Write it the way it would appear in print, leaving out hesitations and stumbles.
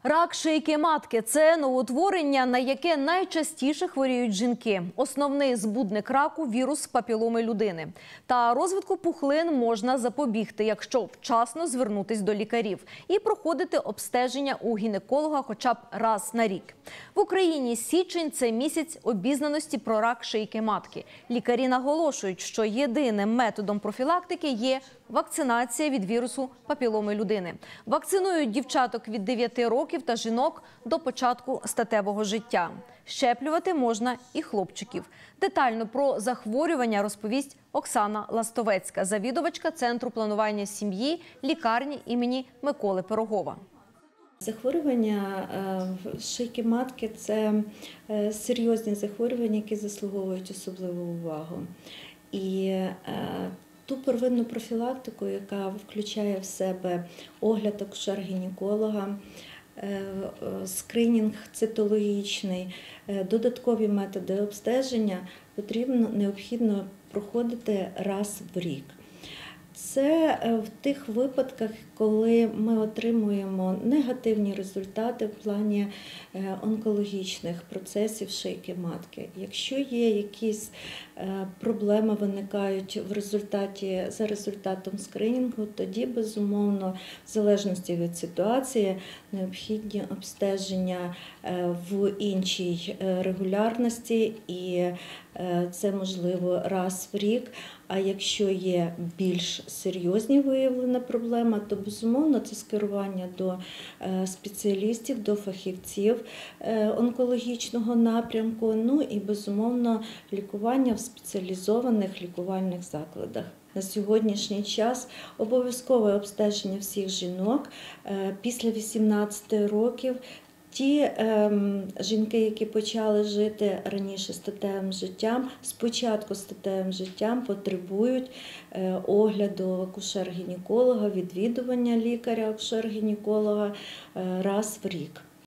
Рак шийки матки – це новоутворення, на яке найчастіше хворіють жінки. Основний збудник раку – вірус папіломи людини. Та розвитку пухлин можна запобігти, якщо вчасно звернутися до лікарів і проходити обстеження у гінеколога хоча б раз на рік. В Україні січень – це місяць обізнаності про рак шийки матки. Лікарі наголошують, що єдиним методом профілактики є вакцинація від вірусу папіломи людини. Вакцинують дівчаток від 9 років та жінок до початку статевого життя. Щеплювати можна і хлопчиків. Детально про захворювання розповість Оксана Ластовецька, завідувачка Центру планування сім'ї лікарні імені Миколи Пирогова. Захворювання шийки матки – це серйозні захворювання, які заслуговують особливу увагу. І ту первинну профілактику, яка включає в себе огляд акушер-гінеколога, скринінг цитологічний, додаткові методи обстеження необхідно проходити раз в рік. Це в тих випадках, коли ми отримуємо негативні результати в плані онкологічних процесів шийки матки. Якщо є якісь проблеми, виникають за результатом скринінгу, тоді, безумовно, в залежності від ситуації, необхідні обстеження в іншій регулярності, і це можливо раз в рік. А якщо є більш серйозні виявлена проблема, то, безумовно, це скерування до спеціалістів, до фахівців онкологічного напрямку, ну і, безумовно, лікування в спеціалізованих лікувальних закладах. На сьогоднішній час обов'язкове обстеження всіх жінок після 18 років. Ті жінки, які почали жити раніше статевим життям, спочатку статевим життям потребують огляду акушер-гінеколога, відвідування лікаря акушер-гінеколога раз в рік.